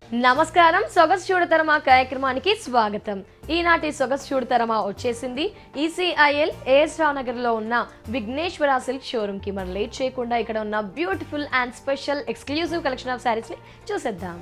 నమస్కారం సొగసు చూడ తరమా కార్యక్రమానికి స్వాగతం. ఈనాటి సొగసు చూడ తరమా వచ్చేసింది ఈసీఐఎల్ ఏఎస్ రావు నగర్ లో ఉన్న విఘ్నేశ్వర సిల్క్ షోరూమ్ కి. మనం లేట్ చేయకుండా ఇక్కడ ఉన్న beautiful and special exclusive collection of saris ని చూసేద్దాం.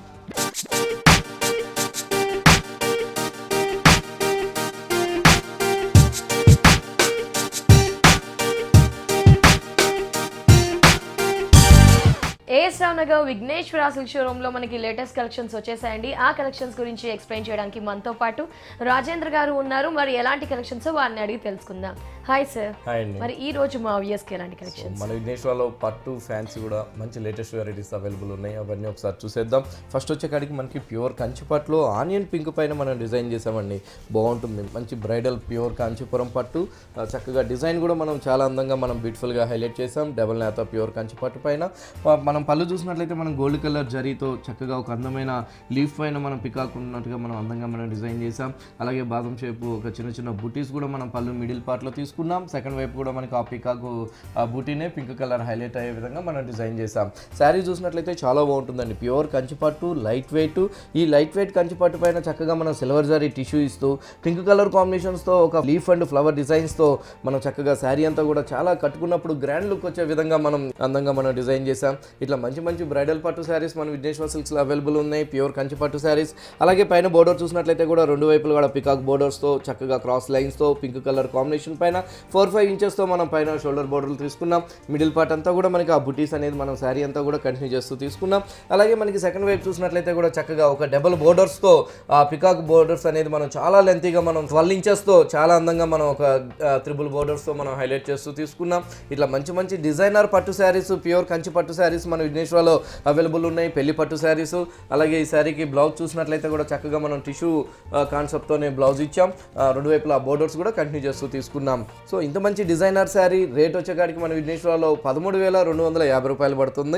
A S Rao Nagar Vighneshwara silk showroom లో మనకి లేటెస్ట్ కలెక్షన్స్ వచ్చేసాయండి. ఆ కలెక్షన్స్ గురించి ఎక్స్ప్లెయిన్ చేయడానికి మనతో పాటు రాజేంద్ర గారు ఉన్నారు. మరి ఎలాంటి కలెక్షన్స్ వారిని అడిగి తెలుసుకుందాం. Hi sir. మరి ఈ రోజు మా వ్యూయర్స్ కి ఎలాంటి కలెక్షన్స్? మన విఘ్నేశ్వరలో పట్టు ఫ్యాన్సీ కూడా మంచి లేటెస్ట్ వెరైటీస్ అవైలబుల్ ఉన్నాయి. అవన్నీ ఒకసారి చూసేద్దాం. ఫస్ట్ వచ్చేకాడికి మనకి ప్యూర్ కంచి పట్టులో ఆనియన్ పింక్ పైన మనం డిజైన్ చేసామండి. బాగుంటుంది. మంచి బ్రైడల్ ప్యూర్ కాంచీపురం పట్టు. చక్కగా డిజైన్ కూడా మనం చాలా అందంగా మనం బ్యూటిఫుల్గా హైలైట్ చేసాం. డబుల్ నేత ప్యూర్ కంచి పట్టు పైన మనం పళ్ళు చూసినట్లయితే మనం గోల్డ్ కలర్ జరీతో చక్కగా ఒక అందమైన లీఫ్ పైన మనం పికాక్ ఉన్నట్టుగా మనం అందంగా మనం డిజైన్ చేసాం. అలాగే బాదం షేపు ఒక చిన్న చిన్న బూటీస్ కూడా మనం పళ్ళు మిడిల్ పార్ట్లో తీసుకున్నాం. సెకండ్ వైపు కూడా మనకి ఆ పికాక్ బూటీనే పింక్ కలర్ హైలైట్ అయ్యే విధంగా మనం డిజైన్ చేసాం. శారీ చూసినట్లయితే చాలా బాగుంటుందండి. ప్యూర్ కంచిపట్టు, లైట్ వెయిట్. ఈ లైట్ వెయిట్ కంచిపట్టు పైన చక్కగా మనం సిల్వర్ జరీ టిష్యూ ఇస్తూ పింక్ కలర్ కాంబినేషన్స్తో ఒక లీఫ్ అండ్ ఫ్లవర్ డిజైన్స్తో మనం చక్కగా శారీ అంతా కూడా చాలా కట్టుకున్నప్పుడు గ్రాండ్ లుక్ వచ్చే విధంగా మనం అందంగా మనం డిజైన్ చేసాం. ఇట్లా మంచి మంచి బ్రైడల్ పట్టు శారీస్ మన విఘ్నేశ్వర సిల్క్స్లో అవైలబుల్ ఉన్నాయి. ప్యూర్ కంచి పట్టు శారీస్. అలాగే పైన బోర్డర్ చూసినట్లయితే కూడా రెండు వైపులు కూడా పికాక్ బోర్డర్స్తో చక్కగా క్రాస్ లైన్స్తో పింక్ కలర్ కాంబినేషన్ పైన 4-5 ఇంచెస్తో మనం పైన షోల్డర్ బోర్డర్లు తీసుకున్నాం. మిడిల్ పార్ట్ అంతా కూడా మనకి ఆ బుటీస్ అనేది మనం శారీ అంతా కూడా కంటిన్యూ చేస్తూ తీసుకున్నాం. అలాగే మనకి సెకండ్ వైపు చూసినట్లయితే కూడా చక్కగా ఒక డబుల్ బోర్డర్స్తో ఆ పికాక్ బోర్డర్స్ అనేది మనం చాలా లెంతీగా మనం 12 ఇంచెస్తో చాలా అందంగా మనం ఒక త్రిబుల్ బోర్డర్స్తో మనం హైలైట్ చేస్తూ తీసుకున్నాం. ఇట్లా మంచి మంచి డిజైనర్ పట్టు శారీస్, ప్యూర్ కంచి పట్టు శారీస్ మన విఘ్నేశ్వరలో అవైలబుల్ ఉన్నాయి. పెళ్లి పట్టు శారీస్. అలాగే ఈ శారీకి బ్లౌజ్ చూసినట్లయితే కూడా చక్కగా మనం టిష్యూ కాన్సెప్ట్తోనే బ్లౌజ్ ఇచ్చాం. రెండు వైపులా బోర్డర్స్ కూడా కంటిన్యూ చేస్తూ తీసుకున్నాం. సో ఇంత మంచి డిజైనర్ శారీ రేట్ వచ్చేకాడికి మన విఘ్నేశ్వరలో 13,250 రూపాయలు పడుతుంది.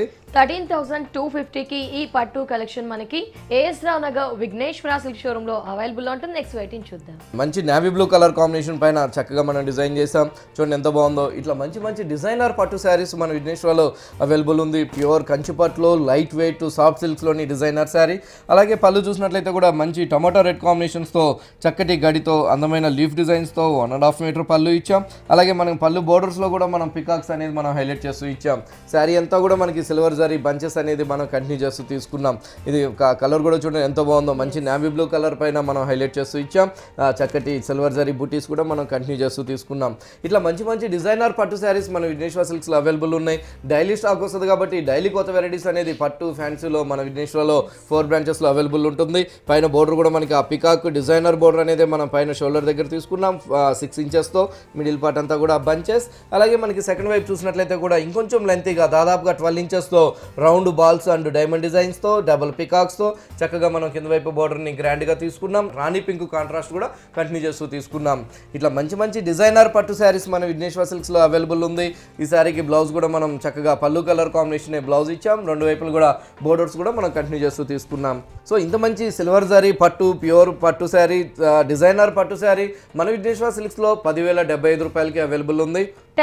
13,250కి ఈ పట్టు కలెక్షన్ మనకి as Rao Nagar Vighneshwara silk showroom లో అవైలబుల్ ఉంటుంది. నెక్స్ట్ వెయిటింగ్ చూద్దాం. మంచి నేవీ బ్లూ కలర్ కాంబినేషన్ పైన చక్కగా మనం డిజైన్ చేసాం. చూడండి ఎంత బాగుందో. ఇట్లా మంచి మంచి డిజైనర్ పట్టు శారీస్ మన విఘ్నేశ్వరలో అవైలబుల్ ఉంది. ప్యూర్ కంచి పట్టులో లైట్ వెయిట్ సాఫ్ట్ సిల్క్స్లోని డిజైనర్ శారీ. అలాగే పళ్ళు చూసినట్లయితే కూడా మంచి టొమాటో రెడ్ కాంబినేషన్స్తో చక్కటి గడితో అందమైన లీఫ్ డిజైన్స్తో 1.5 మీటర్ పళ్ళు ఇచ్చాం. అలాగే మనం పళ్ళు బోర్డర్స్లో కూడా మనం పికాక్స్ అనేది మనం హైలైట్ చేస్తూ ఇచ్చాం. శారీ అంతా కూడా మనకి సిల్వర్ జరీ బంచెస్ అనేది మనం కంటిన్యూ చేస్తూ తీసుకున్నాం. ఇది కలర్ కూడా చూడండి ఎంత బాగుందో. మంచి నేవీ బ్లూ కలర్ పైన మనం హైలైట్ చేస్తూ ఇచ్చాం. చక్కటి సిల్వర్ జరీ బూటీస్ కూడా మనం కంటిన్యూ చేస్తూ తీసుకున్నాం. ఇట్లా మంచి మంచి డిజైనర్ పట్టు శారీస్ మన విఘ్నేశ్వర సిల్క్స్లో అవైలబుల్ ఉన్నాయి. డైలీ స్టాక్ వస్తుంది కాబట్టి డైలీ కొత్త వెరైటీస్ అనేది పట్టు ఫ్యాన్సీలో మన విఘ్నేశ్వరలో 4 బ్రాంచెస్లో అవైలబుల్ ఉంటుంది. పైన బోర్డర్ కూడా మనకి ఆ పికాక్ డిజైనర్ బోర్డర్ అనేది మనం పైన షోల్డర్ దగ్గర తీసుకున్నాం 6 ఇంచెస్తో. మిడిల్ పార్ట్ అంతా కూడా బంచెస్. అలాగే మనకి సెకండ్ వైపు చూసినట్లయితే కూడా ఇంకొంచెం లెంతీగా దాదాపుగా 12 ఇంచెస్తో రౌండ్ బాల్స్ అండ్ డైమండ్ డిజైన్స్తో డబుల్ పికాక్స్తో చక్కగా మనం కింద వైపు బోర్డర్ని గ్రాండ్గా తీసుకున్నాం. రాణి పింక్ కాంట్రాస్ట్ కూడా కంటిన్యూ చేస్తూ తీసుకున్నాం. ఇట్లా మంచి మంచి డిజైనర్ పట్టు శారీస్ మన విఘ్నేశ్వర సిల్క్స్లో అవైలబుల్ ఉంది. ఈ శారీకి బ్లౌజ్ కూడా మనం చక్కగా పళ్ళు కలర్ కాంబినేషన్ బ్లౌజ్ ఇచ్చాం. రెండు వైపులు కూడా బోర్డర్స్ కూడా మనం కంటిన్యూ చేస్తూ తీసుకున్నాం. సో ఇంత మంచి సిల్వర్ జరీ పట్టు ప్యూర్ పట్టు శారీ డిజైనర్ పట్టు శారీ మన విఘ్నేశ్వర సిల్క్స్లో 10,075 రూపాయలకి అవైలబుల్ ఉంది.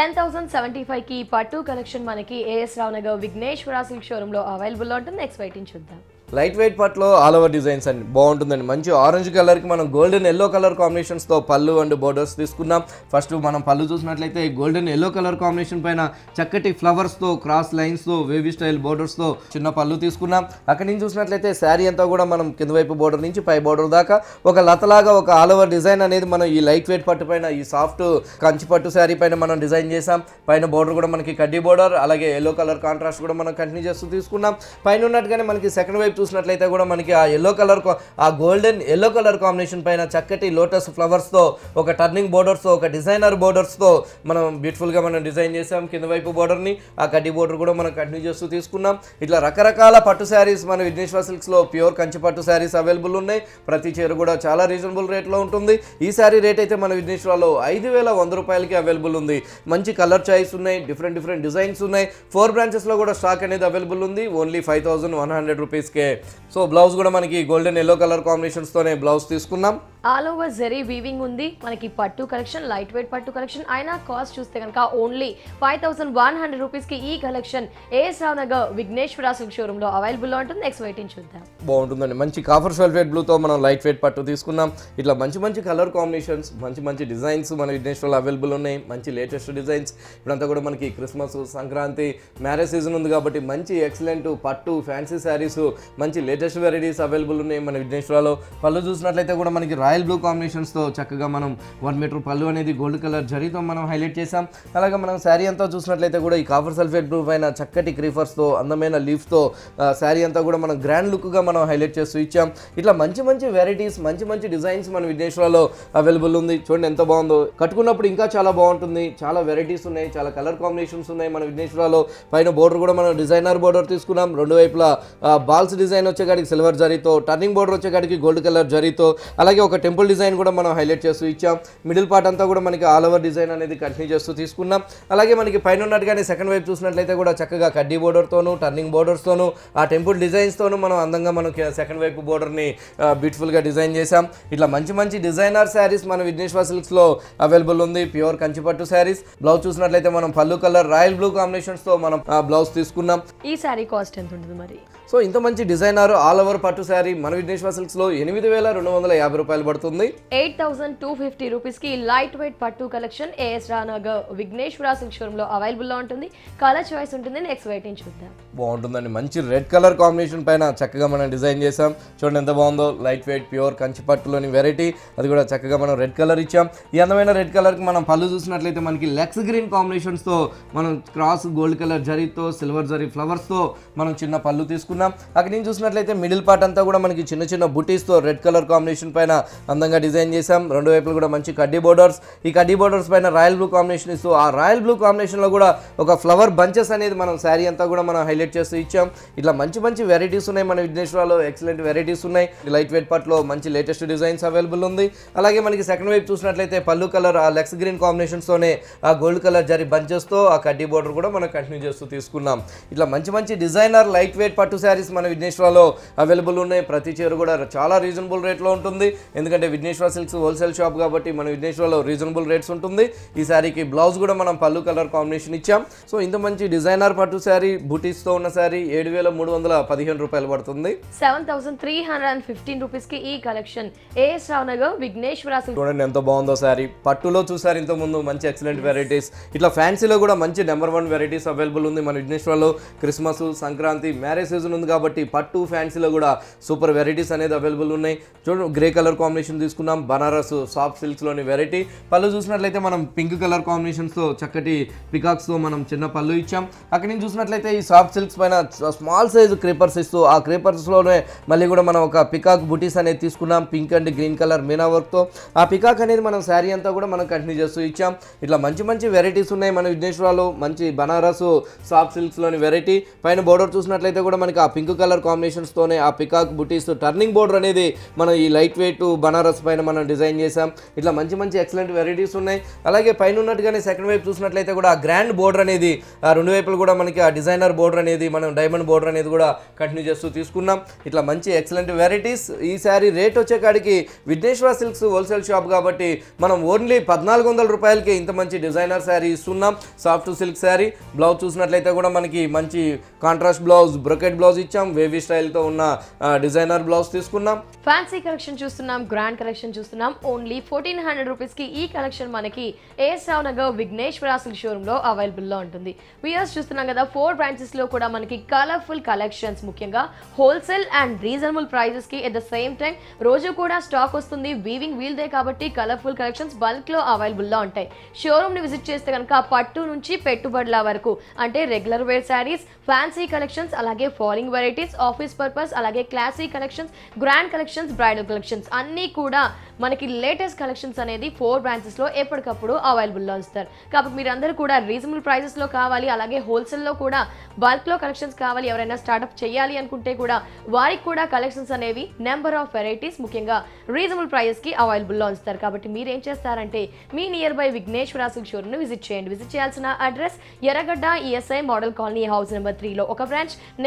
10,075కి ఈ పట్టు కలెక్షన్ మనకి as Rao Nagar Vighneshwara silk showroom లో అవైలబుల్ ఉంటుంది. నెక్స్ట్ వెయిటింగ్ చూద్దాం. లైట్ వెయిట్ పట్లో ఆల్ ఓవర్ డిజైన్స్ అండి బాగుంటుందండి. మంచి ఆరెంజ్ కలర్కి మనం గోల్డెన్ ఎల్లో కలర్ కాంబినేషన్స్తో పళ్ళు అండ్ బోర్డర్స్ తీసుకున్నాం. ఫస్ట్ మనం పళ్ళు చూసినట్లయితే గోల్డెన్ ఎల్లో కలర్ కాంబినేషన్ పైన చక్కటి ఫ్లవర్స్తో క్రాస్ లైన్స్తో వేవీ స్టైల్ బోర్డర్స్తో చిన్న పళ్ళు తీసుకున్నాం. అక్కడి నుంచి చూసినట్లయితే శారీ అంతా కూడా మనం కింద వైపు బోర్డర్ నుంచి పై బోర్డర్ దాకా ఒక లతలాగా ఒక ఆల్ ఓవర్ డిజైన్ అనేది మనం ఈ లైట్ వెయిట్ పట్టు పైన ఈ సాఫ్ట్ కంచి పట్టు శారీ పైన మనం డిజైన్ చేసాం. పైన బోర్డర్ కూడా మనకి కడ్డీ బోర్డర్ అలాగే ఎల్లో కలర్ కాంట్రాస్ట్ కూడా మనం కంటిన్యూ చేస్తూ తీసుకున్నాం. పైన ఉన్నట్టుగానే మనకి సెకండ్ వైపు చూసినట్లయితే కూడా మనకి ఆ ఎల్లో కలర్ ఆ గోల్డెన్ ఎల్లో కలర్ కాంబినేషన్ పైన చక్కటి లోటస్ ఫ్లవర్స్తో ఒక టర్నింగ్ బోర్డర్స్తో ఒక డిజైనర్ బోర్డర్స్తో మనం బ్యూటిఫుల్గా మనం డిజైన్ చేసాం. కింద వైపు బోర్డర్ని ఆ కడ్డీ బోర్డర్ కూడా మనం కంటిన్యూ చేస్తూ తీసుకున్నాం. ఇట్లా రకరకాల పట్టు శారీస్ మన విఘ్నేశ్వర సిల్క్స్లో ప్యూర్ కంచి పట్టు శారీస్ అవైలబుల్ ఉన్నాయి. ప్రతి చీర కూడా చాలా రీజనబుల్ రేట్లో ఉంటుంది. ఈ శారీ రేట్ అయితే మన విఘ్నేశ్వరలో 5,100 రూపాయలకి అవైలబుల్ ఉంది. మంచి కలర్ చాయిస్ ఉన్నాయి. డిఫరెంట్ డిజైన్స్ ఉన్నాయి. 4 బ్రాంచెస్లో కూడా స్టాక్ అనేది అవైలబుల్ ఉంది. ఓన్లీ 5,100 రూపీస్కే సో బ్లౌజ్ కూడా మనకి గోల్డెన్ ఎల్లో కలర్ కాంబినేషన్స్ తోనే బ్లౌజ్ తీసుకున్నాం. ఆల్ ఓవర్ జరీ వీవింగ్ ఉంది మనకి. పట్టు కలెక్షన్, లైట్ వెయిట్ పట్టు కలెక్షన్. అయినా కాస్ట్ చూస్తే కనుక ఓన్లీ 5100 రూపీస్ కి ఈ collection as Rao Nagar Vighneshwara silk showroom లో అవైలబుల్ ఉంటుంది. నెక్స్ట్ వెయిటింగ్ చూద్దాం. బాగుంటుందండి. మంచి కాఫర్ సల్ఫేట్ బ్లూ తో మనం లైట్ వెయిట్ పట్టు తీసుకున్నాం. ఇట్లా మంచి మంచి కలర్ కాంబినేషన్స్, మంచి మంచి డిజైన్స్ మన విఘ్నేశ్వరలో అవైలబుల్ ఉన్నాయి. మంచి లేటెస్ట్ డిజైన్స్. ఇప్పుడంతా కూడా మనకి క్రిస్మస్, సంక్రాంతి, మ్యారేజ్ సీజన్ ఉంది కాబట్టి మంచి ఎక్సలెంట్ పట్టు ఫ్యాన్సీ శారీస్, మంచి లేటెస్ట్ వెరైటీస్ అవైలబుల్ ఉన్నాయి మన విఘ్నేశ్వరలో. పళ్ళు చూసినట్లయితే కూడా మనకి రాయల్ బ్లూ కాంబినేషన్స్ తో చక్కగా మనం 1 మీటర్ పళ్ళు అనేది గోల్డ్ కలర్ జరీతో మనం హైలైట్ చేసాం. అలాగే మనం శారీ అంతా చూసినట్లయితే కూడా ఈ కాఫర్ సల్ఫేట్ బ్లూ పైన చక్కటి క్రీఫర్స్ తో, అందమైన లీఫ్ తో శారీ అంతా కూడా మనం గ్రాండ్ లుక్ గా మనం హైలైట్ చేస్తూ ఇచ్చాం. ఇట్లా మంచి మంచి వెరైటీస్, మంచి మంచి డిజైన్స్ మన విఘ్నేశ్వరలో అవైలబుల్ ఉంది. చూడండి ఎంత బాగుందో. కట్టుకున్నప్పుడు ఇంకా చాలా బాగుంటుంది. చాలా వెరైటీస్ ఉన్నాయి, చాలా కలర్ కాంబినేషన్స్ ఉన్నాయి మన విఘ్నేశ్వరలో. పైన బోర్డర్ కూడా మనం డిజైనర్ బోర్డర్ తీసుకున్నాం. రెండు వైపులా బాల్స్ డిజైన్ వచ్చేకాడికి సిల్వర్ జరీతో, టర్నింగ్ బోర్డర్ వచ్చేకాడికి గోల్డ్ కలర్ జరీతో, అలాగే ఒక టెంపుల్ డిజైన్ కూడా మనం హైలైట్ చేస్తూ ఇచ్చాం. మిడిల్ పార్ట్ అంతా కూడా మనకి ఆల్ ఓవర్ డిజైన్ అనేది కంటిన్యూ చేస్తూ తీసుకున్నాం. అలాగే మనకి పైన ఉన్నట్టుగానే సెకండ్ వైపు చూసినట్లయితే కూడా చక్కగా కడ్డీ బోర్డర్తోను, టర్నింగ్ బోర్డర్స్తోను, ఆ టెంపుల్ డిజైన్స్తోను మనం అందంగా మనం సెకండ్ వైపు బోర్డర్ని బ్యూటిఫుల్గా డిజైన్ చేసాం. ఇట్లా మంచి మంచి డిజైనర్ శారీస్ మన విఘ్నేశ్వర సిల్క్స్లో అవైలబుల్ ఉంది. ప్యూర్ కంచిపట్టు శారీస్. బ్లౌజ్ చూసినట్లయితే మనం పళ్ళు కలర్ రాయల్ బ్లూ కాంబినేషన్స్తో మనం బ్లౌజ్ తీసుకున్నాం. ఈ శారీ కాస్ట్ ఎంత ఉంటుంది మరి? సో ఇంత మంచి డిజైనర్ ఆల్ ఓవర్ పట్టు శారీ మన విఘ్నేశ్వర సిల్క్స్లో 8250 రూపాయలు పడుతుంది. 8250 రూపీస్ కి లైట్ వెయిట్ పట్టు collection as Rao Nagar Vighneshwara silk showroom లో అవైలబుల్ లో ఉంటుంది. కలర్ చాయిస్ ఉంటుంది. నెక్స్ట్ వెయిటింగ్ చూద్దాం. బాగుంటుందండి. మంచి రెడ్ కలర్ కాంబినేషన్ పైన చక్కగా మనం డిజైన్ చేసాం. చూడండి ఎంత బాగుందో. లైట్ వెయిట్ ప్యూర్ కంచి పట్టులోని వెరైటీ, అది కూడా చక్కగా మనం రెడ్ కలర్ ఇచ్చాం. ఈ అందమైన రెడ్ కలర్ కి మనం పళ్ళు చూసినట్లయితే మనకి లెక్స్ గ్రీన్ కాంబినేషన్స్ తో మనం క్రాస్ గోల్డ్ కలర్ జరీతో, సిల్వర్ జరీ ఫ్లవర్స్ తో మనం చిన్న పళ్ళు తీసుకున్నాం. అక్కడ నుంచి చూసినట్లయితే మిడిల్ పార్ట్ అంతా కూడా మనకి చిన్న చిన్న బుటీస్ తో రెడ్ కలర్ కాంబినేషన్ పైన అందంగా డిజైన్ చేసాం. రెండు వైపులు కూడా మంచి కడ్డీ బోర్డర్స్. ఈ కడ్డీ బోర్డర్స్ పైన రాయల్ బ్లూ కాంబినేషన్ ఇస్తూ ఆ రాయల్ బ్లూ కాంబినేషన్ లో కూడా ఒక ఫ్లవర్ బంచెస్ అనేది మనం శారీ అంతా కూడా మనం హైలైట్ చేస్తూ ఇచ్చాం. ఇట్లా మంచి మంచి వెరైటీస్ ఉన్నాయి మన విఘ్నేశ్వరలో. ఎక్సలెంట్ వెరైటీస్ ఉన్నాయి. లైట్ వెయిట్ పట్లో మంచి లేటెస్ట్ డిజైన్స్ అవైలబుల్ ఉంది. అలాగే మనకి సెకండ్ వైపు చూసినట్లయితే పళ్ళు కలర్ ఆ లెక్స్ గ్రీన్ కాంబినేషన్స్ తోనే ఆ గోల్డ్ కలర్ జరీ బంచెస్ తో ఆ కడ్డీ బోర్డర్ కూడా మనం కంటిన్యూ చేస్తూ తీసుకున్నాం. ఇట్లా మంచి మంచి డిజైనర్ లైట్ వెయిట్ పట్టు శారీస్ మన విఘ్నేశ్వరలో అవైలబుల్ ఉన్నాయి. ప్రతి చీర కూడా చాలా రీజనబుల్ రేట్లో ఉంటుంది. ఎందుకంటే విఘ్నేశ్వర సిల్క్స్ హోల్సేల్ షాప్ కాబట్టి మన విఘ్నేశ్వరలో రీజనబుల్ రేట్స్ ఉంటుంది. ఈ శారీకి బ్లౌజ్ కూడా మనం పళ్ళు కలర్ కాంబినేషన్ ఇచ్చాం. సో ఇంత మంచి డిజైనర్ పట్టు శారీ బూటీస్ తో ఉన్న శారీ 7315 రూపాయలు పడుతుంది. 7315 రూపీస్ కి ఈ collection as Rao Nagar Vighneshwara silk. చూడండి ఎంత బాగుందో శారీ. పట్టులో చూసారు ఇంత ముందు మంచి ఎక్సలెంట్ వెరైటీస్. ఇట్లా ఫ్యాన్సీలో కూడా మంచి నెంబర్ 1 వెరైటీస్ అవైలబుల్ ఉంది మన విఘ్నేశ్వరలో. క్రిస్మస్, సంక్రాంతి, మ్యారేజ్ సీజన్ ఉంది కాబట్టి పట్టు ఫ్యాన్సీలో కూడా సూపర్ వెరైటీస్ అనేది అవైలబుల్ ఉన్నాయి. చూడండి గ్రే కలర్ కాంబినేషన్ తీసుకున్నాం. బనారస్ సాఫ్ట్ సిల్క్స్ లోని వెరైటీ. పళ్ళు చూసినట్లయితే మనం పింక్ కలర్ కాంబినేషన్స్ తో చక్కటి పికాక్స్ తో మనం చిన్న పళ్ళు ఇచ్చాం. అక్కడి నుంచి చూసినట్లయితే ఈ సాఫ్ట్ సిల్క్స్ పైన స్మాల్ సైజ్ క్రీపర్స్ ఇస్తూ ఆ క్రీపర్స్ లోనే మళ్ళీ కూడా మనం ఒక పికాక్ బుటీస్ అనేది తీసుకున్నాం. Pink and green colour meena work తో ఆ పికాక్ అనేది మనం శారీ అంతా కూడా మనం కంటిన్యూ చేస్తూ ఇచ్చాం. ఇట్లా మంచి మంచి వెరైటీస్ ఉన్నాయి మన విఘ్నేశ్వరలో. మంచి బనారస్ సాఫ్ట్ సిల్క్స్ లోని వెరైటీ. పైన బోర్డర్ చూసినట్లయితే కూడా మనకి ఆ పింక్ కలర్ కాంబినేషన్స్ తోనే ఆ పికాక్ బుటీస్ టర్నింగ్ బోర్డర్ అనేది మనం ఈ లైట్ వెయిట్ బనారస్ పైన మనం డిజైన్ చేసాం. ఇట్లా మంచి మంచి ఎక్సలెంట్ వెరైటీస్ ఉన్నాయి. అలాగే పైన ఉన్నట్టుగానే సెకండ్ వైపు చూసినట్లయితే కూడా ఆ గ్రాండ్ బోర్డర్ అనేది ఆ రెండు వైపులు కూడా మనకి ఆ డిజైనర్ బోర్డర్ అనేది మనం డైమండ్ బోర్డర్ అనేది కూడా కంటిన్యూ చేస్తూ తీసుకున్నాం. ఇట్లా మంచి ఎక్సలెంట్ వెరైటీస్. ఈ శారీ రేట్ వచ్చేకాడికి విఘ్నేశ్వర సిల్క్స్ హోల్సేల్ షాప్ కాబట్టి మనం ఓన్లీ 1400 రూపాయలకి ఇంత మంచి డిజైనర్ శారీ ఇస్తున్నాం. Soft silk sari. బ్లౌజ్ చూసినట్లయితే కూడా మనకి మంచి కాంట్రాస్ట్ బ్లౌజ్, బ్రొకెట్ బ్లౌజ్ ఇచ్చాం. వేవీ స్టైల్తో ఉన్న డిజైనర్ బ్లౌజ్ తీసుకున్నాం. ఫ్యాన్సీ కలెక్షన్ చూస్తున్నాం, గ్రాండ్ కలెక్షన్ చూస్తున్నాం. ఓన్లీ 1400 రూపీస్ కి ఈ కలెక్షన్ మనకి as Rao Nagar Vighneshwara silk showroom లో అవైలబుల్ లో ఉంటుంది. వ్యూయర్స్ చూస్తున్నాం కదా 4 బ్రాంచెస్ లో కూడా మనకి కలర్ఫుల్ కలెక్షన్స్, ముఖ్యంగా హోల్సేల్ అండ్ రీజనబుల్ ప్రైజెస్ కి ఎట్ ద సేమ్ టైం రోజు కూడా స్టాక్ వస్తుంది. వీవింగ్ వీల్ డే కాబట్టి కలర్ఫుల్ కలెక్షన్స్ బల్క్ లో అవైలబుల్ లో ఉంటాయి. షోరూమ్ ని విజిట్ చేస్తే కనుక పట్టు నుంచి పెట్టుబడుల వరకు అంటే regular wear saris, fancy collections, అలాగే ఫారింగ్ వెరైటీస్, ఆఫీస్ పర్పస్, అలాగే classy collections, grand collections, bridal collections అన్నీ కూడా మనకి లేటెస్ట్ కలెక్షన్స్ అనేది 4 బ్రాంచెస్ లో ఎప్పటికప్పుడు అవైలబుల్ లో ఇస్తారు. కాబట్టి మీరందరూ కూడా రీజనబుల్ ప్రైజెస్ లో కావాలి, అలాగే హోల్సేల్ లో కూడా బల్క్ లో కలెక్షన్స్ కావాలి, ఎవరైనా స్టార్ట్అప్ చేయాలి అనుకుంటే కూడా వారికి కూడా కలెక్షన్స్ అనేవి నెంబర్ ఆఫ్ వెరైటీస్ ముఖ్యంగా రీజనబుల్ ప్రైజెస్ కి అవైలబుల్ లో ఇస్తారు. కాబట్టి మీరు ఏం చేస్తారంటే మీ nearby Vighneshwara silk showroom ను విజిట్ చేయండి. విజిట్ చేయాల్సిన address Erragadda ESI model colony house number 3 లో ఒక బ్రాంచ్. నెక్స్ట్ చూస్తే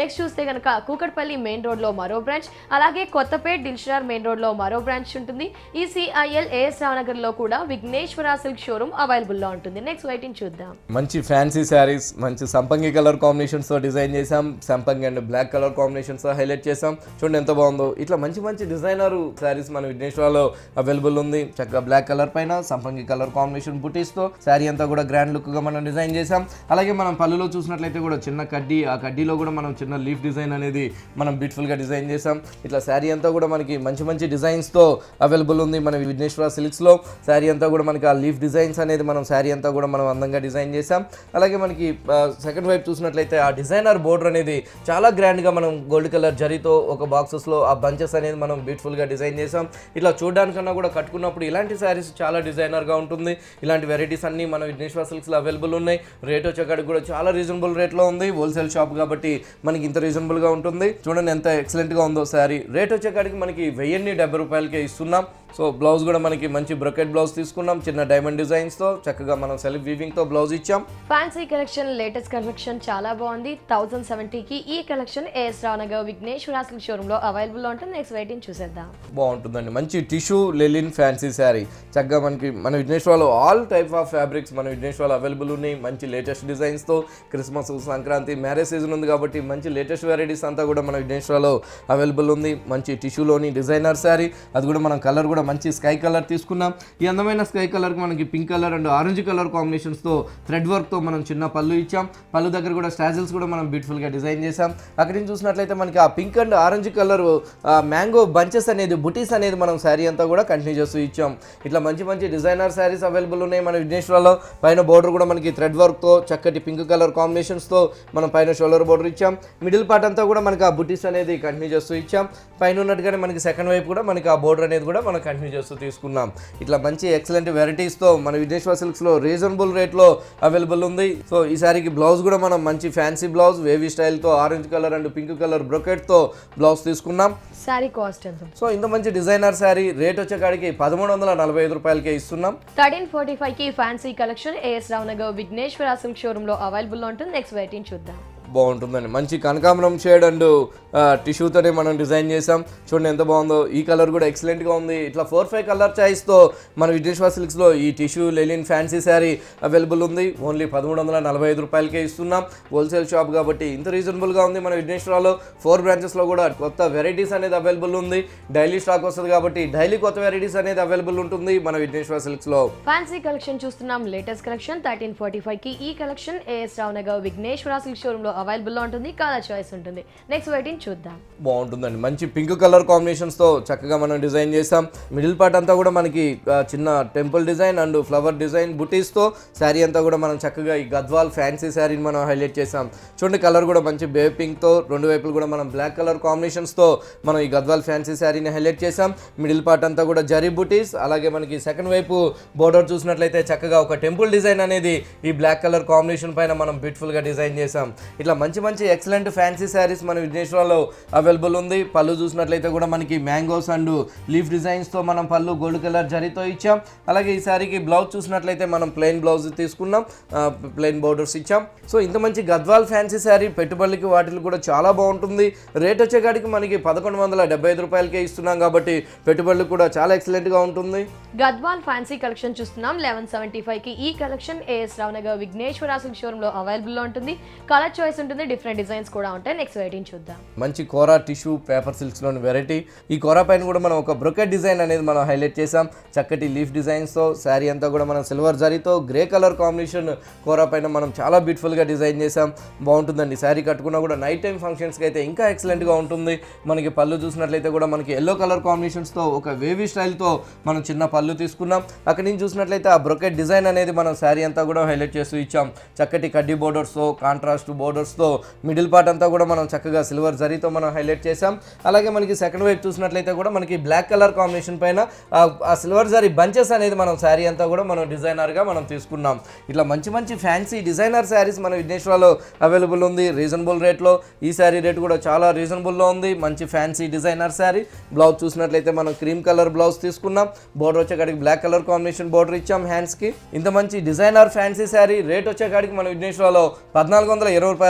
గనక కూకట్పల్లి మెయిన్ రోడ్ లో మరో బ్రాంచ్, అలాగే కొత్తపేట్ దిల్షురార్ మెయిన్ రోడ్ లో మరో బ్రాంచ్ ఉంటుంది. ఈసీఐఎల్ ఏఎస్ రావునగర్ లో కూడా విఘ్నేశ్వర సిల్క్ షోరూమ్ అవైలబుల్ లో ఉంటుంది. నెక్స్ట్ వెయిటింగ్ చూద్దాం. మంచి ఫ్యాన్సీ శారీస్, మంచి సంపంగి కలర్ కాంబినేషన్స్ తో డిజైన్ చేసాం. సంపంగి అండ్ బ్లాక్ కలర్ కాంబినేషన్స్ తో హైలైట్ చేసాం. చూడండి ఎంత బాగుందో. ఇట్లా మంచి మంచి డిజైనర్ శారీస్ మన విఘ్నేశ్వరలో అవైలబుల్ ఉంది. చక్కగా బ్లాక్ కలర్ పైన సంపంగి కలర్ కాంబినేషన్ బుటీస్ తో శారీ అంతా కూడా గ్రాండ్ లుక్ గా మనం డిజైన్ చేసాం. అలాగే మనం పళ్ళులో చూసినట్లయితే కూడా చిన్న కడ్డీ, ఆ కడ్డీలో కూడా మనం చిన్న లీఫ్ డిజైన్ అనేది మనం బ్యూటిఫుల్ గా డిజైన్ చేసాం. ఇట్లా శారీ అంతా కూడా మనకి మంచి మంచి డిజైన్స్ తో అవైలబుల్ ఉంది మన విఘ్నేశ్వర సిల్క్స్ లో. శారీ అంతా కూడా మనకి ఆ లీఫ్ డిజైన్స్ అనేది మనం శారీ అంతా కూడా మనం అందంగా డిజైన్ చేసాం. అలాగే మనకి సెకండ్ వైపు చూసినట్లయితే ఆ డిజైనర్ బోర్డర్ అనేది చాలా గ్రాండ్ గా మనం గోల్డ్ కలర్ జరీతో ఒక బాక్సెస్ లో ఆ బంచెస్ అనేది మనం బ్యూటిఫుల్ గా డిజైన్ చేసాం. ఇట్లా చూడడానికన్నా కూడా కట్టుకున్నప్పుడు ఇలాంటి శారీస్ చాలా డిజైనర్ గా ఉంటుంది. ఇలాంటి వెరైటీస్ అన్ని మన విఘ్నేశ్వర సిల్క్స్ లో అవైలబుల్ ఉన్నాయి. రేట్ వచ్చేకాడికి కూడా చాలా రీజనబుల్ రేట్ లో ఉంది. హోల్సేల్ షాప్ కాబట్టి మనకి ఇంత రీజనబుల్ గా ఉంటుంది. చూడండి ఎంత ఎక్సలెంట్ గా ఉందో శారీ. రేట్ వచ్చేకాడికి మనకి 1070 రూపాయలకే ఇస్తున్నాం. సో బ్లౌజ్ కూడా మనకి మంచి బ్రొకెట్ బ్లౌజ్ తీసుకున్నాం. చిన్న డైమండ్ డిజైన్స్ తో చక్కగా మనం సెల్ఫ్ వీవింగ్ తో బ్లౌజ్ ఇచ్చాం. ఫ్యాన్సీ కలెక్షన్, లేటెస్ట్ కలెక్షన్ చాలా బాగుంది. 1070 కి ఈ collection AS Rao Nagar Vighneshwara silk showroom లో అవైలబుల్ లో ఉంటుంది. నెక్స్ట్ వెయిటింగ్ చూసేద్దాం. బాగుంటుందండి. మంచి టిష్యూ లెలిన్ ఫ్యాన్సీ శారీ. చక్కగా మనకి మన విఘ్నేశ్వరలో ఆల్ టైప్ ఆఫ్ ఫ్యాబ్రిక్స్ మన విఘ్నేశ్వరలో అవైలబుల్ ఉన్నాయి. మంచి లేటెస్ట్ డిజైన్స్ తో క్రిస్మస్, సంక్రాంతి, మ్యారేజ్ సీజన్ ఉంది కాబట్టి మంచి లేటెస్ట్ వెరైటీస్ అంతా కూడా మన విఘ్నేశ్వరలో అవైలబుల్ ఉంది. మంచి టిష్యూలోని డిజైనర్ శారీ, అది కూడా మనం కలర్ కూడా మంచి స్కై కలర్ తీసుకున్నాం. ఈ అందమైన స్కై కలర్కి మనకి pink colour and orange colour కాంబినేషన్స్తో థ్రెడ్ వర్క్తో మనం చిన్న పళ్ళు ఇచ్చాం. పళ్ళు దగ్గర కూడా స్టాజిల్స్ కూడా మనం బ్యూటిఫుల్గా డిజైన్ చేసాం. అక్కడి నుంచి చూసినట్లయితే మనకి ఆ pink and orange colour mango bunches అనేది బుటీస్ అనేది మనం శారీ అంతా కూడా కంటిన్యూ చేస్తూ ఇచ్చాం. ఇట్లా మంచి మంచి డిజైనర్ శారీస్ అవైలబుల్ ఉన్నాయి మన విఘ్నేశ్వరలో. పైన బోర్డర్ కూడా మనకి థ్రెడ్ వర్క్తో చక్కటి పింక్ కలర్ కాంబినేషన్స్తో మనం పైన షోల్డర్ బోర్డర్ ఇచ్చాం. మిడిల్ పార్ట్ అంతా కూడా మనకి ఆ బుటీస్ అనేది కంటిన్యూ చేస్తూ ఇచ్చాం. పైన ఉన్నట్టుగానే మనకి సెకండ్ వైపు కూడా మనకి ఆ బోర్డర్ అనేది కూడా మనం కంటిన్యూ చేస్తూ తీసుకున్నాం. ఇట్లా మంచి ఎక్సలెంట్ వెరైటీస్తో మన విఘ్నేశ్వర సిల్క్స్లో రీజనబుల్ రేట్లో అవైలబుల్ ఉంది. సో ఈ సారికి బ్లౌజ్ కూడా మనం మంచి ఫ్యాన్సీ బ్లౌజ్ వేవీ స్టైల్తో orange colour and pink colour బ్రొకెట్తో బ్లౌజ్ తీసుకున్నాం. శారీ కాస్ట్ ఎంత? సో ఇంత మంచి డిజైనర్ శారీ రేట్ వచ్చేకాడికి 1345 రూపాయలకే ఇస్తున్నాం. 1345 కి fancy collection AS Rao Nagar Vighneshwara silk showroom లో అవైలబుల్ లో ఉంటుంది. నెక్స్ట్ వెయిటింగ్ చూద్దాం. బాగుంటుందండి. మంచి కనకాంబరం షేడ్ అండ్ టిష్యూతోనే మనం డిజైన్ చేసాం. చూడండి ఎంత బాగుందో. ఈ కలర్ కూడా ఎక్సలెంట్గా ఉంది. ఇట్లా 4-5 కలర్ చాయిస్తో మన విఘ్నేశ్వర సిల్క్స్లో ఈ tissue linen fancy sari available ఉంది. ఓన్లీ 1345 రూపాయలకే ఇస్తున్నాం. హోల్సేల్ షాప్ కాబట్టి ఇంత రీజనబుల్గా ఉంది. మన విఘ్నేశ్వరలో 4 బ్రాంచెస్లో కూడా కొత్త వెరైటీస్ అనేది అవైలబుల్ ఉంది. డైలీ స్టాక్ వస్తుంది కాబట్టి డైలీ కొత్త వెరైటీస్ అనేది అవైలబుల్ ఉంటుంది మన విఘ్నేశ్వర సిల్క్స్లో. ఫ్యాన్సీ కలెక్షన్ చూస్తున్నాం. లేటెస్ట్ కలెక్షన్ 1345 కి ఈ collection AS Rao Nagar Vighneshwara silk showroom లో అవైలబుల్ లో ఉంటుంది. కలర్ చాయిస్ ఉంటుంది. నెక్స్ట్ వెయిటింగ్ చూద్దాం. బాగుంటుందండి. మంచి పింక్ కలర్ కాంబినేషన్స్ తో చక్కగా మనం డిజైన్ చేసాం. మిడిల్ పార్ట్ అంతా కూడా మనకి చిన్న temple design and flower design butis తో శారీ అంతా కూడా మనం చక్కగా ఈ గద్వాల్ ఫ్యాన్సీ శారీని మనం హైలైట్ చేసాం. చూడండి కలర్ కూడా మంచి బే పింక్ తో రెండు వైపులు కూడా మనం బ్లాక్ కలర్ కాంబినేషన్స్ తో మనం ఈ గద్వాల్ ఫ్యాన్సీ శారీని హైలైట్ చేసాం. మిడిల్ పార్ట్ అంతా కూడా జరీ బుటీస్, అలాగే మనకి సెకండ్ వైపు బోర్డర్ చూసినట్లయితే చక్కగా ఒక టెంపుల్ డిజైన్ అనేది ఈ బ్లాక్ కలర్ కాంబినేషన్ పైన మనం బ్యూటిఫుల్ గా డిజైన్ చేసాం. ఇట్లా మంచి మంచి ఎక్సలెంట్ ఫ్యాన్సీ శారీస్ మన విఘ్నేశ్వరలో అవైలబుల్ ఉంది. పళ్ళు చూసినట్లయితే కూడా మనకి మ్యాంగోస్ అండ్ లీఫ్ డిజైన్స్ తో మనం పళ్ళు గోల్డ్ కలర్ జరీతో ఇచ్చాం. అలాగే ఈ శారీకి బ్లౌజ్ చూసినట్లయితే మనం ప్లెయిన్ బ్లౌజ్ తీసుకున్నాం, ప్లెయిన్ బోర్డర్స్ ఇచ్చాం. సో ఇంత మంచి గద్వాల్ ఫ్యాన్సీ శారీ పెట్టుబడులకి వాటికి కూడా చాలా బాగుంటుంది. రేట్ వచ్చేకాడికి మనకి 1175 రూపాయలకే ఇస్తున్నాం కాబట్టి పెట్టుబడులు కూడా చాలా ఎక్సలెంట్ గా ఉంటుంది. గద్వాల్ ఫ్యాన్సీ కలెక్షన్ చూస్తున్నాం. 1175 కి ఈ collection AS Rao Nagar Vighneshwara silk showroom లో అవైలబుల్ లో ఉంటుంది. కలర్ చాయిస్ ఉంటుంది. డిఫరెంట్ డిజైన్స్ కూడా ఉంటాయి. నెక్స్ట్ వెయిటింగ్ చూద్దాం. మంచి కోరా టిష్యూ పేపర్ సిల్క్స్ లోని వెరైటీ. ఈ కోరా పైన కూడా మనం ఒక బ్రొకెట్ డిజైన్ అనేది మనం హైలైట్ చేసాం. చక్కటి లీఫ్ డిజైన్స్ తో శారీ అంతా కూడా మనం సిల్వర్ జరీతో గ్రే కలర్ కాంబినేషన్ కోరా పైన మనం చాలా బ్యూటిఫుల్ గా డిజైన్ చేసాం. బాగుంటుందండి. శారీ కట్టుకున్నా కూడా నైట్ టైం ఫంక్షన్స్ కి అయితే ఇంకా ఎక్సలెంట్ గా ఉంటుంది. మనకి పళ్ళు చూసినట్లయితే కూడా మనకి ఎల్లో కలర్ కాంబినేషన్స్ తో ఒక వేవీ స్టైల్ తో మనం చిన్న పళ్ళు తీసుకున్నాం. అక్కడి నుంచి చూసినట్లయితే ఆ బ్రొకెట్ డిజైన్ అనేది మనం శారీ అంతా కూడా హైలైట్ చేస్తూ ఇచ్చాం. చక్కటి కడ్డీ బోర్డర్స్ తో కాంట్రాస్ట్ బోర్డర్స్ తో మిడిల్ పార్ట్ అంతా కూడా మనం చక్కగా సిల్వర్ జరీతో మనం హైలైట్ చేసాం. అలాగే మనకి సెకండ్ వైపు చూసినట్లయితే కూడా మనకి బ్లాక్ కలర్ కాంబినేషన్ పైన ఆ సిల్వర్ జరీ బంచెస్ అనేది మనం శారీ అంతా కూడా మనం డిజైనర్ గా మనం తీసుకున్నాం. ఇట్లా మంచి మంచి ఫ్యాన్సీ డిజైనర్ శారీస్ మన విఘ్నేశ్వరలో అవైలబుల్ ఉంది రీజనబుల్ రేట్లో. ఈ శారీ రేట్ కూడా చాలా రీజనబుల్ లో ఉంది. మంచి ఫ్యాన్సీ డిజైనర్ శారీ. బ్లౌజ్ చూసినట్లయితే మనం క్రీమ్ కలర్ బ్లౌజ్ తీసుకున్నాం. బోర్డర్ వచ్చేకాడికి బ్లాక్ కలర్ కాంబినేషన్ బోర్డర్ ఇచ్చాం హ్యాండ్స్ కి. ఇంత మంచి డిజైనర్ ఫ్యాన్సీ శారీ రేట్ వచ్చేకాడికి మన విఘ్నేశ్వరలో 1420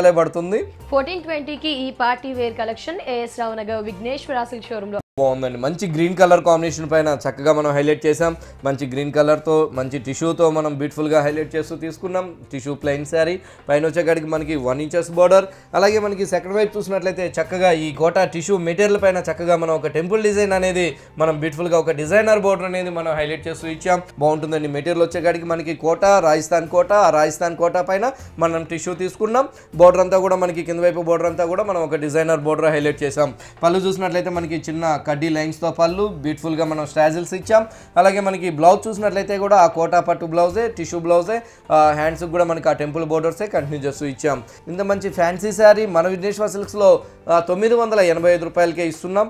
రూపాయలే పడుతుంది. 1420కి ఈ party wear collection as Rao Nagar Vighneshwara silk showroom లో బాగుందండి. మంచి గ్రీన్ కలర్ కాంబినేషన్ పైన చక్కగా మనం హైలైట్ చేసాం. మంచి గ్రీన్ కలర్తో మంచి టిష్యూతో మనం బ్యూటిఫుల్గా హైలైట్ చేస్తూ తీసుకున్నాం. టిష్యూ ప్లెయిన్ శారీ పైన వచ్చేకాడికి మనకి 1 ఇంచెస్ బార్డర్. అలాగే మనకి సెకండ్ వైపు చూసినట్లయితే చక్కగా ఈ కోటా టిష్యూ మెటీరియల్ పైన చక్కగా మనం ఒక టెంపుల్ డిజైన్ అనేది మనం బ్యూటిఫుల్గా ఒక డిజైనర్ బోర్డర్ అనేది మనం హైలైట్ చేస్తూ ఇచ్చాం. బాగుంటుందండి. మెటీరియల్ వచ్చేకాడికి మనకి కోటా రాజస్థాన్ కోటా, ఆ రాజస్థాన్ కోటా పైన మనం టిష్యూ తీసుకున్నాం. బోర్డర్ అంతా కూడా మనకి కింద వైపు బోర్డర్ అంతా కూడా మనం ఒక డిజైనర్ బోర్డర్ హైలైట్ చేసాం. పళ్ళు చూసినట్లయితే మనకి చిన్న కడ్డీ లైన్స్తో పళ్ళు బ్యూటిఫుల్గా మనం స్టాజిల్స్ ఇచ్చాం. అలాగే మనకి బ్లౌజ్ చూసినట్లయితే కూడా ఆ కోటా పట్టు బ్లౌజే, టిష్యూ బ్లౌజే, హ్యాండ్స్కి కూడా మనకి ఆ టెంపుల్ బోర్డర్సే కంటిన్యూ చేస్తూ ఇచ్చాం. ఇంత మంచి ఫ్యాన్సీ శారీ మన విఘ్నేశ్వర సిల్క్స్లో 985 రూపాయలకే ఇస్తున్నాం.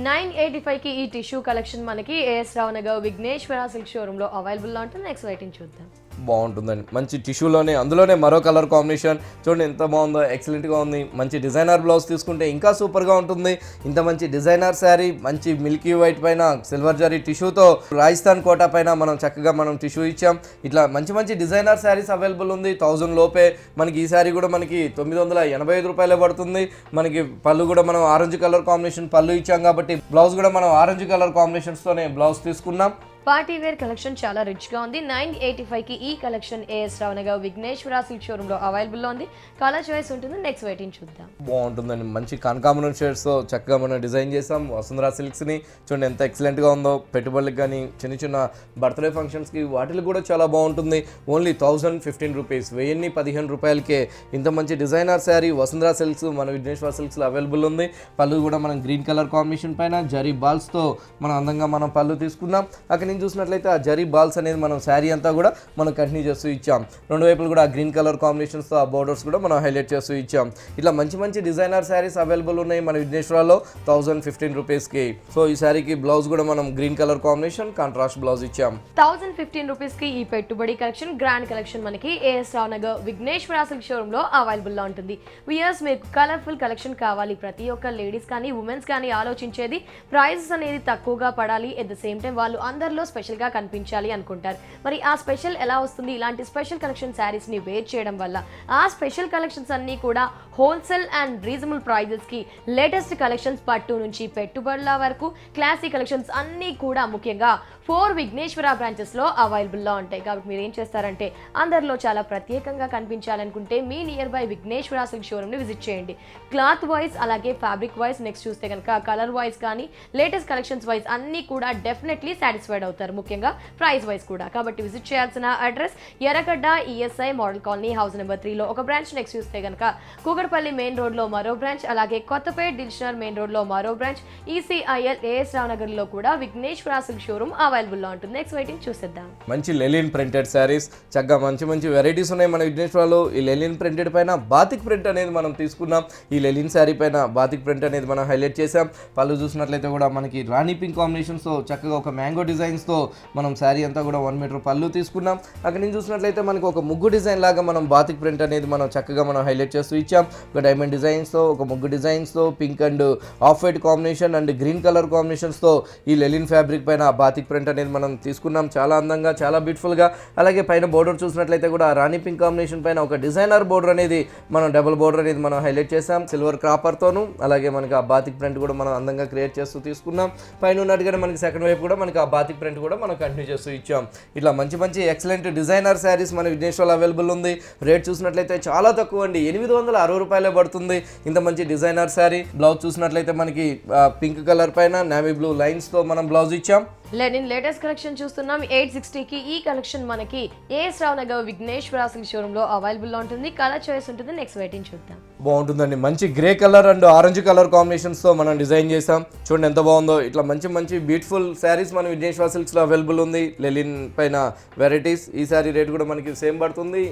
985కి ఈ టిష్యూ కలెక్షన్ మనకి as Rao Nagar Vighneshwara silk showroom లో అవైలబుల్ లో ఉంటుంది. నెక్స్ట్ వెయిటింగ్ చూద్దాం. బాగుంటుందండి. మంచి టిష్యూలోనే అందులోనే మరో కలర్ కాంబినేషన్ చూడండి ఎంత బాగుందో, ఎక్సలెంట్గా ఉంది. మంచి డిజైనర్ బ్లౌజ్ తీసుకుంటే ఇంకా సూపర్గా ఉంటుంది. ఇంత మంచి డిజైనర్ శారీ మంచి మిల్కీ వైట్ పైన సిల్వర్ జరీ టిష్యూతో రాజస్థాన్ కోటా పైన మనం చక్కగా మనం టిష్యూ ఇచ్చాం. ఇట్లా మంచి మంచి డిజైనర్ శారీస్ అవైలబుల్ ఉంది. 1000 లోపే మనకి ఈ శారీ కూడా మనకి 985 రూపాయలే పడుతుంది. మనకి పళ్ళు కూడా మనం ఆరెంజ్ కలర్ కాంబినేషన్ పళ్ళు ఇచ్చాం కాబట్టి బ్లౌజ్ కూడా మనం ఆరెంజ్ కలర్ కాంబినేషన్స్తోనే బ్లౌజ్ తీసుకున్నాం. పార్టీ వేర్ కలెక్షన్ చాలా రిచ్ గా ఉంది. 985కి ఈ collection as Rao Nagar Vighneshwara silk showroom లో అవైలబుల్ లో ఉంది. కలర్ చాయిస్ ఉంటుంది. నెక్స్ట్ వెయిటింగ్ చూద్దాం. బాగుంటుందండి. మంచి కనకాంబరం షేడ్స్తో చక్కగా మనం డిజైన్ చేసాం. వసుంధరా సిల్క్స్ని చూడండి ఎంత ఎక్సలెంట్గా ఉందో. పెట్టుబడులకు కానీ చిన్న చిన్న బర్త్డే ఫంక్షన్స్కి వాటికి కూడా చాలా బాగుంటుంది. ఓన్లీ 1015 రూపీస్, 1015 రూపాయలకే ఇంత మంచి డిజైనర్ శారీ వసుంధరా సిల్క్స్ మన విఘ్నేశ్వర సిల్క్స్లో అవైలబుల్ ఉంది. పళ్ళు కూడా మనం గ్రీన్ కలర్ కాంబినేషన్ పైన జరీ బాల్స్తో మనం అందంగా మనం పళ్ళు తీసుకున్నాం. అక్కడ నుంచి చూసినట్లయితే ఆ జరీ బాల్స్ అనేది మనం శారీ అంతా కూడా మనం కంటిన్యూ చేస్తూ ఇచ్చాం. రెండు వైపులు కూడా ఆ గ్రీన్ కలర్ కాంబినేషన్స్తో ఆ బోర్డర్స్ కూడా మనం హైలైట్ చేస్తూ ఇచ్చాం. ఇట్లా మంచి మంచి డిజైనర్ శారీస్ అవైలబుల్ ఉన్నాయి మన విఘ్నేశ్వరలో 1015 రూపీస్కి. సో ఈ శారీకి బ్లౌజ్ కూడా మనం green colour combination contrast blouse ఇచ్చాం. 1015 రూపీస్కి ఈ పెట్టుబడి కలెక్షన్ గ్రాండ్ కలెక్షన్ మనకి as Rao Nagar Vighneshwara silk showroom లో అవైలబుల్ లో ఉంటుంది. వ్యూయర్స్ మీకు కలర్ఫుల్ కలెక్షన్ కావాలి, ప్రతి ఒక్క లేడీస్ కానీ ఉమెన్స్ కానీ ఆలోచించేది ప్రైజెస్ అనేది తక్కువగా పడాలి, ఎట్ ద సేమ్ టైం వాళ్ళు అందరిలో స్పెషల్ గా కనిపించాలి అనుకుంటారు. మరి ఆ స్పెషల్ ఎలా వస్తుంది? ఇలాంటి స్పెషల్ కలెక్షన్ శారీస్ ని వేర్ చేయడం వల్ల ఆ స్పెషల్ కలెక్షన్స్ అన్ని కూడా హోల్సేల్ అండ్ రీజనబుల్ ప్రైజెస్ కి లేటెస్ట్ కలెక్షన్స్ పట్టు నుంచి పెట్టుబడుల వరకు క్లాసిక్ కలెక్షన్స్ అన్ని కూడా ముఖ్యంగా 4 విఘ్నేశ్వర బ్రాంచెస్ లో అవైలబుల్ లో ఉంటాయి. కాబట్టి మీరు ఏం చేస్తారంటే అందరిలో చాలా ప్రత్యేకంగా కనిపించాలనుకుంటే మీ nearby Vighneshwara silk showroom ని విజిట్ చేయండి. క్లాత్ వైజ్ అలాగే ఫ్యాబ్రిక్ వైజ్, నెక్స్ట్ చూస్తే కనుక కలర్ వైజ్ కానీ లేటెస్ట్ కలెక్షన్స్ వైజ్ అన్ని కూడా డెఫినెట్లీ సాటిస్ఫైడ్ అవుతారు, ముఖ్యంగా ప్రైస్ వైజ్ కూడా. కాబట్టి విజిట్ చేయాల్సిన address Erragadda ESI model colony house number 3 లో ఒక బ్రాంచ్, నెక్స్ట్ చూస్తే కనుక కూకట్పల్లి మెయిన్ రోడ్ లో మరో బ్రాంచ్, అలాగే కొత్తపేట డివిజనల్ మెయిన్ రోడ్ లో మరో branch, ECIL AS Rao Nagar లో కూడా విఘ్నేశ్వర సిల్క్ షోరూమ్ అవైలబుల్ లో ఉంటుంది. నెక్స్ట్ వెయిటింగ్ చూసేద్దాం. మంచి లెలిన్ ప్రింటెడ్ శారీస్ చక్కగా మంచి మంచి వెరైటీస్ ఉన్నాయి మన విఘ్నేశ్వరలో. ఈ లెలిన్ ప్రింటెడ్ పైన బాతిక్ ప్రింట్ అనేది మనం తీసుకున్నాం. ఈ లెలిన్ శారీ పైన బాతిక్ ప్రింట్ అనేది మనం హైలైట్ చేసాం. పళ్ళు చూసినట్లయితే కూడా మనకి రాణి పింక్ కాంబినేషన్స్తో చక్కగా ఒక మ్యాంగో డిజైన్స్తో మనం శారీ అంతా కూడా 1 మీటర్ పళ్ళు తీసుకున్నాం. అక్కడ నుంచి చూసినట్లయితే మనకి ఒక ముగ్గు డిజైన్ లాగా మనం బాతిక్ ప్రింట్ అనేది మనం చక్కగా మనం హైలైట్ చేస్తూ ఇచ్చాం. ఒక డైమండ్ డిజైన్స్తో, ఒక ముగ్గు డిజైన్స్తో, pink and off white combination and green colour కాంబినేషన్స్తో ఈ లెలిన్ ఫ్యాబ్రిక్ పైన బాతిక్ ప్రింట్ అనేది మనం తీసుకున్నాం. చాలా అందంగా, చాలా బ్యూటిఫుల్గా. అలాగే పైన బోర్డర్ చూసినట్లయితే కూడా రాణి పింక్ కాంబినేషన్ పైన ఒక డిజైనర్ బోర్డర్ అనేది మనం డబుల్ బోర్డర్ అనేది మనం హైలైట్ చేసాం సిల్వర్ క్రాపర్తోను. అలాగే మనకి ఆ బాతిక్ ప్రింట్ కూడా మనం అందంగా క్రియేట్ చేస్తూ తీసుకున్నాం. పైన ఉన్నట్టుగానే మనకి సెకండ్ వైపు కూడా మనకి ఆ బాతిక్ ప్రింట్ కూడా మనం కంటిన్యూ చేస్తూ ఇచ్చాం. ఇట్లా మంచి మంచి ఎక్సలెంట్ డిజైనర్ శారీస్ మన విఘ్నేశ్వరలో అవైలబుల్ ఉంది. రేట్ చూసినట్లయితే చాలా తక్కువ అండి, 860 రూపాయలే పడుతుంది ఇంత మంచి డిజైనర్ శారీ. బ్లౌజ్ చూసినట్లయితే మనకి పింక్ కలర్ పైన నేవీ బ్లూ లైన్స్తో మనం బ్లౌజ్ ఇచ్చాం. లెనిన్ లేటెస్ట్ కలెక్షన్ చూస్తున్నాం. 860కి ఈ కలెక్షన్ మనకి as Rao Nagar Vighneshwara silk showroom లో అవైలబుల్ లో ఉంటుంది. కలర్ చాయిస్ ఉంటుంది. నెక్స్ట్ వెయిటింగ్ చూద్దాం. బాగుంటుందండి. మంచి grey colour and orange colour combinations తో మనం డిజైన్ చేసాం. చూడండి ఎంత బాగుందో. ఇట్లా మంచి మంచి బ్యూటిఫుల్ శారీస్ మన విఘ్నేశ్వర సిల్క్స్ లో అవైలబుల్ ఉంది. లెలిన్ పైన వెరైటీస్. ఈ శారీ రేట్ కూడా మనకి సేమ్ పడుతుంది,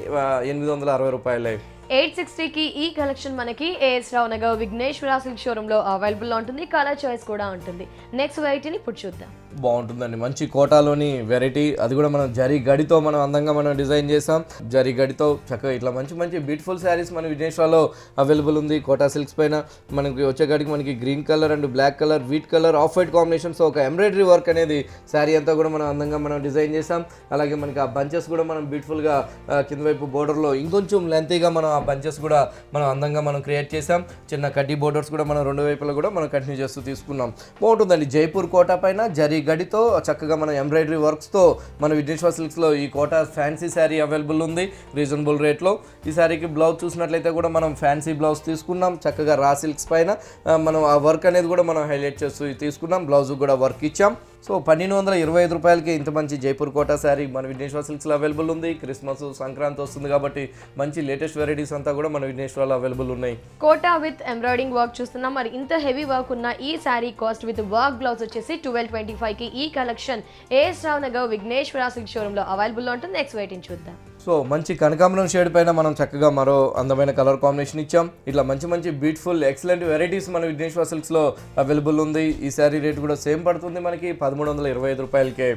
860 రూపాయలే. 860కి ఈ కలెక్షన్ మనకి as Rao Nagar Vighneshwara silk showroom లో అవైలబుల్ లో ఉంటుంది. కలర్ చాయిస్ కూడా ఉంటుంది. నెక్స్ట్ వెరైటీని ఇప్పుడు చూద్దాం. బాగుంటుందండి. మంచి కోటాలోని వెరైటీ, అది కూడా మనం జరీ గడితో మనం అందంగా మనం డిజైన్ చేసాం. జరీ గడితో చక్కగా ఇట్లా మంచి మంచి బ్యూటిఫుల్ శారీస్ మన విఘ్నేశ్వరలో అవైలబుల్ ఉంది. కోటా సిల్క్స్ పైన మనకి వచ్చేకాడికి మనకి green colour and black colour, wheat colour, off white combinations ఒక ఎంబ్రాయిడరీ వర్క్ అనేది శారీ అంతా కూడా మనం అందంగా మనం డిజైన్ చేసాం. అలాగే మనకి ఆ బంచెస్ కూడా మనం బ్యూటిఫుల్గా కింద వైపు బోర్డర్లో ఇంకొంచెం లెంతీగా మనం ఆ బంచెస్ కూడా మనం అందంగా మనం క్రియేట్ చేసాం. చిన్న కడ్డీ బోర్డర్స్ కూడా మనం రెండు వైపులా కూడా మనం కంటిన్యూ చేస్తూ తీసుకున్నాం. బాగుంటుందండి. జైపూర్ కోటా పైన జరీ గడితో చక్కగా మన ఎంబ్రాయిడరీ వర్క్స్తో మన విఘ్నేశ్వర సిల్క్స్లో ఈ కోటా ఫ్యాన్సీ శారీ అవైలబుల్ ఉంది రీజనబుల్ రేట్లో. ఈ శారీకి బ్లౌజ్ చూసినట్లయితే కూడా మనం ఫ్యాన్సీ బ్లౌజ్ తీసుకున్నాం. చక్కగా రా సిల్క్స్ పైన మనం ఆ వర్క్ అనేది కూడా మనం హైలైట్ చేస్తూ తీసుకున్నాం. బ్లౌజ్ కూడా వర్క్ ఇచ్చాం. సో 1225 రూపాయలకి ఇంత మంచి జైపూర్ కోటా శారీ మన విఘ్నేశ్వర సిల్క్స్లో అవైలబుల్ ఉంది. క్రిస్మస్ సంక్రాంతి వస్తుంది కాబట్టి మంచి లేటెస్ట్ వెరైటీస్ అంతా కూడా మన విఘ్నేశ్వర్లో అవైలబుల్ ఉన్నాయి. కోటా విత్ ఎంబ్రాయిడింగ్ వర్క్ చూస్తున్నాం. మరి ఇంత హెవీ వర్క్ ఉన్న ఈ sari cost with work blouse వచ్చేసి 1225కి ఈ collection as Rao Nagar Vighneshwara silk షోరూంలో అవైలబుల్ ఉంటుంది. నెక్స్ట్ వెయిటింగ్ చూద్దాం. సో మంచి కనకాంబరం షేడ్ పైన మనం చక్కగా మరో అందమైన కలర్ కాంబినేషన్ ఇచ్చాం. ఇట్లా మంచి మంచి బ్యూటిఫుల్ ఎక్సలెంట్ వెరైటీస్ మన విఘ్నేశ్వర సిల్క్స్లో అవైలబుల్ ఉంది. ఈ శారీ రేట్ కూడా సేమ్ పడుతుంది మనకి 1325 రూపాయలకే.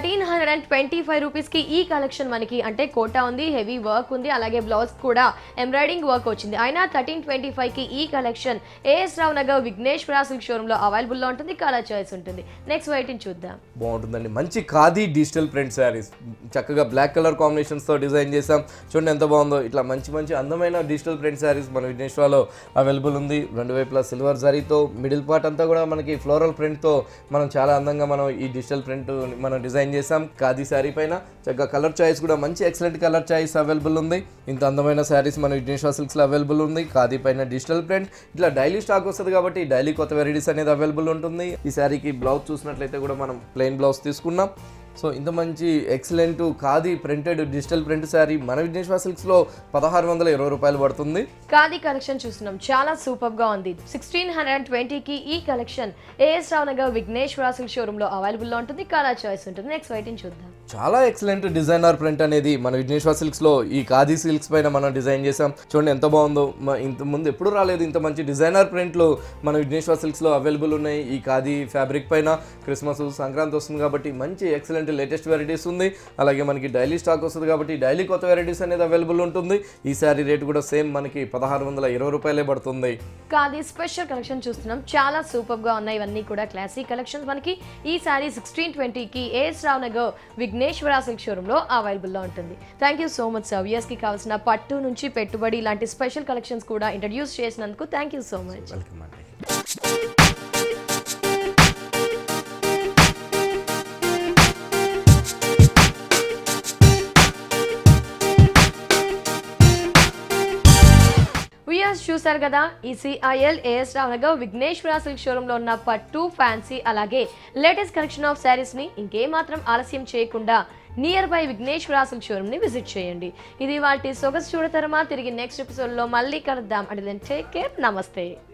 1325 రూపీస్కి ఈ కలెక్షన్ మనకి అంటే కోటా ఉంది, హెవీ వర్క్ ఉంది, అలాగే బ్లౌజ్ కూడా ఎంబ్రాయిడింగ్ వర్క్ వచ్చింది. అయినా 1325కి ఈ collection as Rao Nagar Vighneshwara silk షోరూంలో అవైలబుల్లో ఉంటుంది. కలర్ చాయిస్ ఉంటుంది. నెక్స్ట్ వెయిటింగ్ చూద్దాం. బాగుంటుందండి. మంచి ఖాదీ డిజిటల్ ప్రింట్ శారీస్ చక్కగా బ్లాక్ కలర్ కాంబినేషన్స్తో డిజైన్ చేసాం. చూడండి ఎంత బాగుందో. ఇట్లా మంచి మంచి అందమైన డిజిటల్ ప్రింట్ శారీస్ మన విఘ్నేశ్వర్లో అవైలబుల్ ఉంది. రెండు వైపులా సిల్వర్ జరీతో మిడిల్ పార్ట్ అంతా కూడా మనకి ఫ్లోరల్ ప్రింట్తో మనం చాలా అందంగా మనం ఈ డిజిటల్ ప్రింట్ మనం డిజైన్ చేసాం. ఖాదీ శారీ పైన చక్కగా కలర్ చాయిస్ కూడా మంచి ఎక్సలెంట్ కలర్ చాయిస్ అవైలబుల్ ఉంది. ఇంత అందమైన శారీస్ మన విఘ్నేశ్వర సిల్క్స్లో అవైలబుల్ ఉంది. ఖాదీ పైన డిజిటల్ ప్రింట్ ఇట్లా డైలీ స్టాక్ వస్తుంది కాబట్టి డైలీ కొత్త వెరైటీస్ అనేది అవైలబుల్ ఉంటుంది. ఈ శారీకి బ్లౌజ్ చూసినట్లయితే కూడా మనం ప్లెయిన్ బ్లౌజ్ తీసుకున్నాం. సో ఇంత మంచి excellent khadi printed digital print sari మన విఘ్నేశ్వర సిల్క్స్లో 1620 రూపాయలు పడుతుంది. ఖాదీ కలెక్షన్ చూస్తున్నాం. చాలా సూపర్గా ఉంది. 1620కి ఈ collection as Rao Nagar Vighneshwara silk షోరూంలో అవైలబుల్లో ఉంటుంది. కలర్ చాయిస్ ఉంటుంది. నెక్స్ట్ వెయిటింగ్ చూద్దాం. చాలా ఎక్సలెంట్ డిజైనర్ ప్రింట్ అనేది మన విఘ్నేశ్వర సిల్క్స్లో ఈ ఖాదీ సిల్క్స్ పైన మనం డిజైన్ చేసాం. చూడండి ఎంత బాగుందో. ఇంత ముందు ఎప్పుడు రాలేదు ఇంత మంచి డిజైనర్ ప్రింట్లు మన విఘ్నేశ్వర సిల్క్స్లో అవైలబుల్ ఉన్నాయి. ఈ ఖాదీ ఫ్యాబ్రిక్ పైన క్రిస్మస్ సంక్రాంతి వస్తుంది కాబట్టి మంచి ఎక్సలెంట్ లేటెస్ట్ వెరైటీస్ ఉంది. అలాగే మనకి డైలీ స్టాక్ వస్తుంది కాబట్టి డైలీ కొత్త వెరైటీస్ అనేది అవైలబుల్ ఉంటుంది. ఈ శారీ రేట్ కూడా సేమ్ మనకి 1620 రూపాయలే పడుతుంది. ఖాదీ స్పెషల్ కలెక్షన్ చూస్తున్నాం. చాలా సూపర్ గా ఉన్నాయి. ఇవన్నీ కూడా క్లాసిక్ కలెక్షన్స్. మనకి ఈ శారీ 1620కి ఏఎస్ రావు నగర్ విఘ్నేశ్వర సిల్క్ షోరూంలో అవైలబుల్ లో ఉంటుంది. Thank you so much sir. Viewers కి కావాల్సిన పట్టు నుంచి పెట్టుబడి ఇలాంటి స్పెషల్ కలెక్షన్స్ కూడా ఇంట్రడ్యూస్ చేసినందుకు thank you so much. Welcome అండి. చూసారు కదా. ఈ CIL AS Rao Nagar Vighneshwara silk షోరూంలో ఉన్న పట్టు ఫ్యాన్సీ అలాగే లేటెస్ట్ కలెక్షన్ ఆఫ్ శారీస్ ని ఇంకేమాత్రం ఆలస్యం చేయకుండా nearby Vighneshwara silk showroom ని విజిట్ చేయండి. ఇది వాటి సొగసు చూడతరమా. తిరిగి నెక్స్ట్ ఎపిసోడ్ లో మళ్ళీ కలుద్దాం. అంటే టేక్ కేర్. నమస్తే.